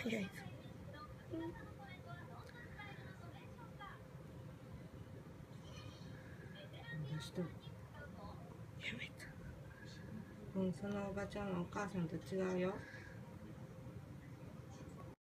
とりあえず。出しとる。やめた。そのおばちゃんのお母さんと違うよ。